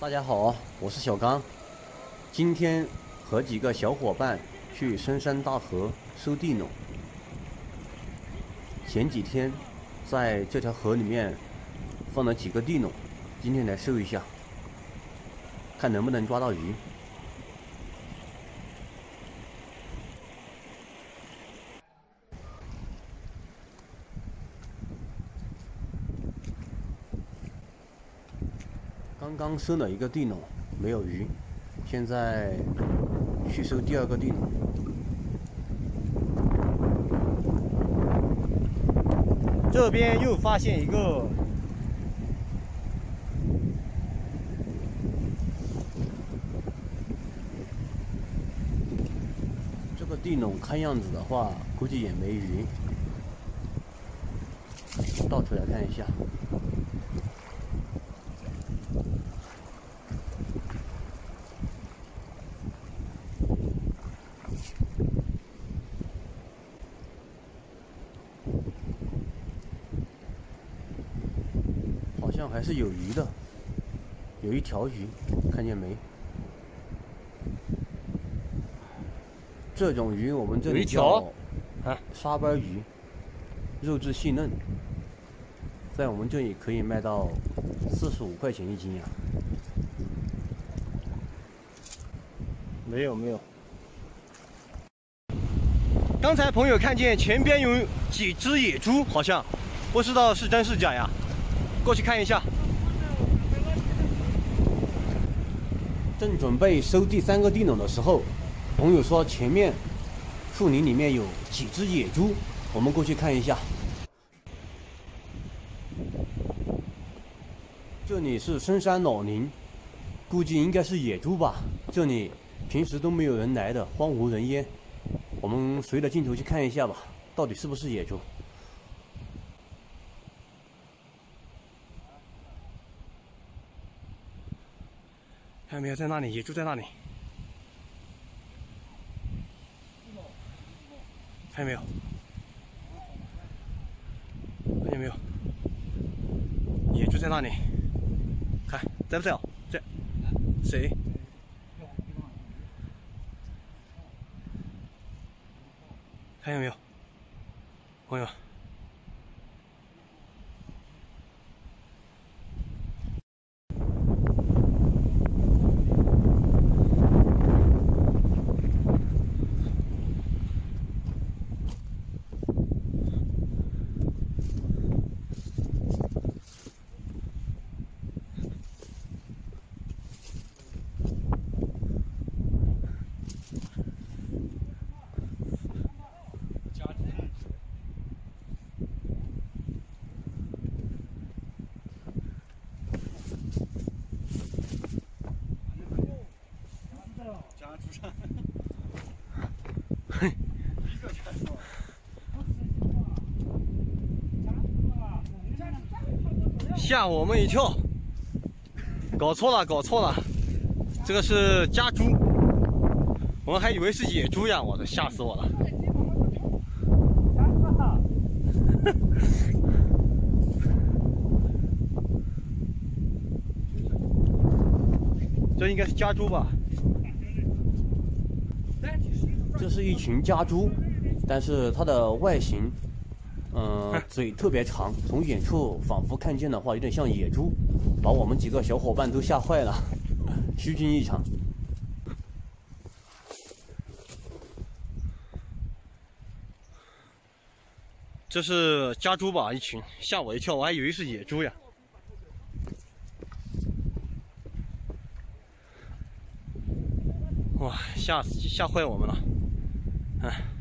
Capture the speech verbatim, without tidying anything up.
大家好，我是小刚。今天和几个小伙伴去深山大河收地垄。前几天在这条河里面放了几个地垄，今天来收一下，看能不能抓到鱼。刚刚收了一个地垄，没有鱼，现在去收第二个地垄。 这边又发现一个， 这个地垄看样子的话，估计也没鱼。倒出来看一下。好像还是有鱼的，有一条鱼，看见没？这种鱼我们这里叫啊沙斑鱼，肉质细嫩，在我们这里可以卖到四十五块钱一斤呀。 没有没有。刚才朋友看见前边有几只野猪，好像不知道是真是假呀。过去看一下。 正准备收第三个地垄的时候，朋友说前面树林里面有几只野猪，我们过去看一下。这里是深山老林，估计应该是野猪吧。这里平时都没有人来的，荒无人烟。我们随着镜头去看一下吧，到底是不是野猪？ 看到没有，在那里，野猪在那里。看见没有？看见没有？野猪在那里。看，在不在？在。谁？看见没有，朋友？吓我们一跳，搞错了，搞错了，这个是家猪，我们还以为是野猪呀！我的，吓死我了。这应该是家猪吧？ 这是一群家猪，但是它的外形，嗯、呃，嘴特别长，从远处仿佛看见的话，有点像野猪，把我们几个小伙伴都吓坏了，虚惊一场。 这是家猪吧？一群，吓我一跳，我还以为是野猪呀。哇，吓吓坏我们了！哎。